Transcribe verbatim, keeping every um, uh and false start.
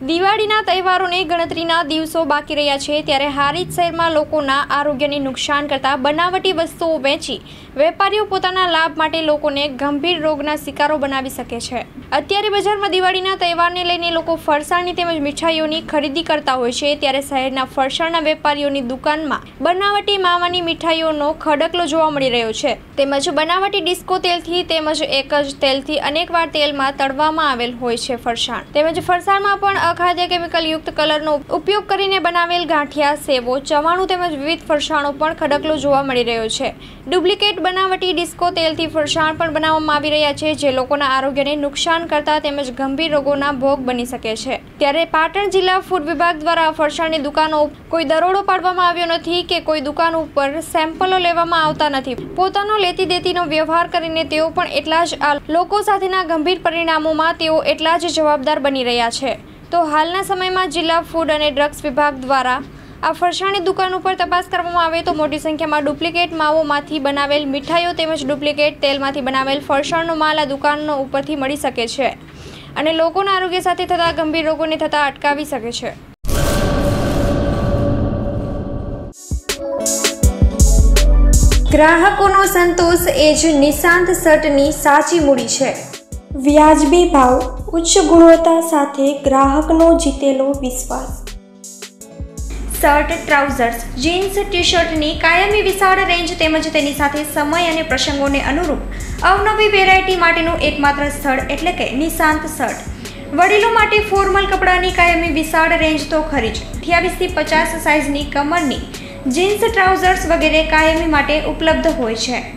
દિવાળીના તહેવારોને ગણતરીના દિવસો બાકી રહ્યા છે ત્યારે હારીજ શહેરમાં લોકોના આરોગ્યને નુકસાન કરતા બનાવટી વસ્તુઓ વેચી વેપારીઓ પોતાના લાભ માટે લોકોને ગંભીર રોગના શિકારો બનાવી શકે છે। અત્યારે બજારમાં દિવાળીના તહેવારને લઈને લોકો ફરસાણની તેમજ મીઠાઈઓની ખરીદી કરતા હોય છે ત્યારે શહેરના ફરસાણના વેપારીઓની દુકાનમાં બનાવટી માવાની મીઠાઈઓનો ખડકલો જોવા મળી રહ્યો છે તેમજ બનાવટી ડિસ્કો તેલથી તેમજ એક જ તેલથી અનેકવાર તેલમાં તળવામાં આવેલ હોય છે ફરસાણ તેમજ ફરસાણમાં પણ અખાદ્ય કેમિકલ યુક્ત કલરનો ઉપયોગ કરીને બનાવેલ ગાંઠિયા સેવો ચવાણું તેમજ વિવિધ ફરસાણો પણ ખડકલો જોવા મળી રહ્યો છે। ડુપ્લિકેટ બનાવટી ડિસ્કો તેલથી ફરસાણ પણ બનાવવામાં આવી રહ્યા છે જે લોકોના આરોગ્યને નુકસાન કરતા તેમજ ગંભીર રોગોના ભોગ બની શકે છે। ત્યારે પાટણ જિલ્લા ફૂડ વિભાગ દ્વારા ફરસાણની દુકાનો કોઈ દરોડો પાડવામાં આવ્યો નથી કે કોઈ દુકાન ઉપર સેમ્પલો લેવામાં આવતા નથી। પોતાનો લેતી દેતીનો વ્યવહાર કરીને તેઓ પણ એટલા જ આ લોકો સાથેના ગંભીર પરિણામોમાં તેઓ એટલા જ જવાબદાર બની રહ્યા છે। તો હાલના સમયમાં જિલ્લા ફૂડ અને ડ્રગ્સ વિભાગ દ્વારા આ ફરસાણની દુકાન ઉપર તપાસ કરવામાં આવે તો મોટી સંખ્યામાં ડુપ્લિકેટ માવોમાંથી બનાવેલ મીઠાઈઓ તેમજ ડુપ્લિકેટ તેલમાંથી બનાવેલ ફરસાણનો માલ આ દુકાનો ઉપરથી મળી શકે છે અને લોકોના આરોગ્ય સાથે થતા ગંભીર રોગોને થતા અટકાવી શકે છે। ગ્રાહકોનો સંતોષ એ જ નિશાંત શર્ટની સાચી મૂડી છે। વ્યાજબી ભાવ, ઉચ્ચ ગુણવત્તા સાથે ગ્રાહકનો જીતેલો વિશ્વાસ। શર્ટ, ટ્રાઉઝર્સ, જીન્સ, ટી શર્ટની કાયમી વિશાળ રેન્જ તેમજ તેની સાથે સમય અને પ્રસંગોને અનુરૂપ અવનવી વેરાયટી માટેનું એકમાત્ર સ્થળ એટલે કે નિશાંત શર્ટ। વડીલો માટે ફોર્મલ કપડાની કાયમી વિશાળ રેન્જ તો ખરી જ, અઠ્યાવીસ થી પચાસ સાઇઝની કમરની જીન્સ, ટ્રાઉઝર્સ વગેરે કાયમી માટે ઉપલબ્ધ હોય છે।